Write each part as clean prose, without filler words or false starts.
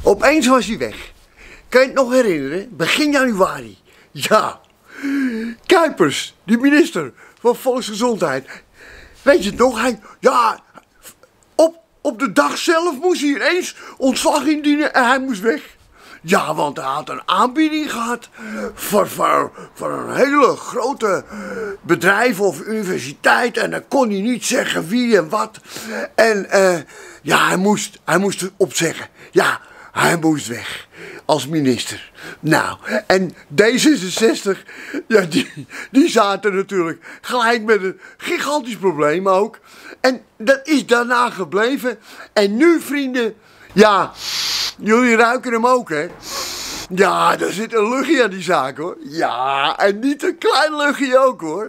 Opeens was hij weg. Kan je het nog herinneren? Begin januari. Ja. Kuipers, die minister van Volksgezondheid. Weet je het nog? Op de dag zelf moest hij ineens ontslag indienen en hij moest weg. Ja, want hij had een aanbieding gehad voor een hele grote bedrijf of universiteit. En dan kon hij niet zeggen wie en wat. En ja, hij moest opzeggen. Ja, hij moest weg als minister. Nou, en D66, ja, die zaten natuurlijk gelijk met een gigantisch probleem ook. En dat is daarna gebleven. En nu, vrienden, ja, jullie ruiken hem ook, hè? Ja, daar zit een luchtje aan die zaak, hoor. Ja, en niet een klein luchtje ook, hoor.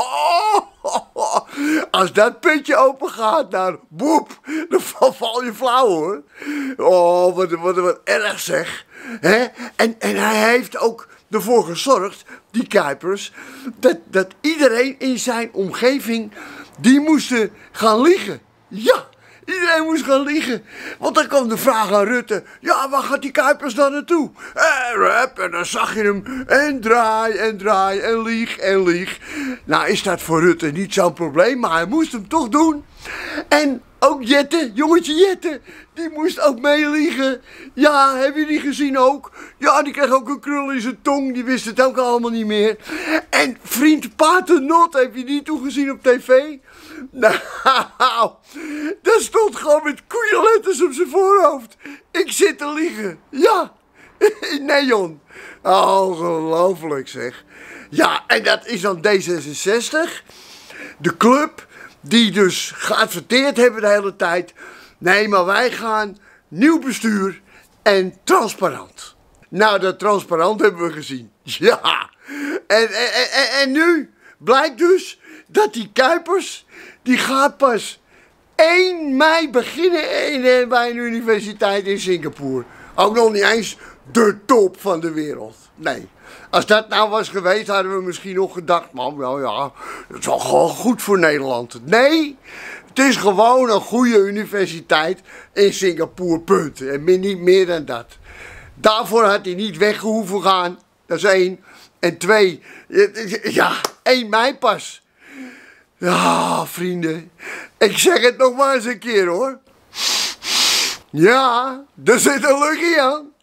Als dat putje open gaat, nou, boep, dan val je flauw, hoor. Oh, wat erg, zeg. Hè? En hij heeft ook ervoor gezorgd, die Kuipers, dat iedereen in zijn omgeving, die moesten gaan liegen. Ja. Iedereen moest gaan liegen. Want dan kwam de vraag aan Rutte. Ja, waar gaat die Kuipers dan naartoe? En dan zag je hem. En draai en lieg. Nou is dat voor Rutte niet zo'n probleem. Maar hij moest hem toch doen. En ook Jette, jongetje Jette. Die moest ook meeliegen. Ja, heb je die gezien ook? Ja, die kreeg ook een krul in zijn tong. Die wist het ook allemaal niet meer. En vriend Paternot, heb je die toen gezien op tv? Nou, dat stond gewoon met koeienletters op zijn voorhoofd. Ik zit te liegen. Ja, in neon. Ongelooflijk, zeg. Ja, en dat is dan D66. De club die dus geadverteerd hebben de hele tijd. Nee, maar wij gaan nieuw bestuur en transparant. Nou, dat transparant hebben we gezien. Ja. En nu blijkt dus dat die Kuipers, die gaat pas 1 mei beginnen bij een universiteit in Singapore. Ook nog niet eens de top van de wereld. Nee. Als dat nou was geweest, hadden we misschien nog gedacht, man, nou ja, dat is wel gewoon goed voor Nederland. Nee, het is gewoon een goede universiteit in Singapore, punt. En niet meer dan dat. Daarvoor had hij niet weg hoeven gaan, dat is 1. En 2, ja, 1 mei pas. Ja, vrienden, ik zeg het nog maar eens een keer, hoor. Ja, er zit een luchtje aan.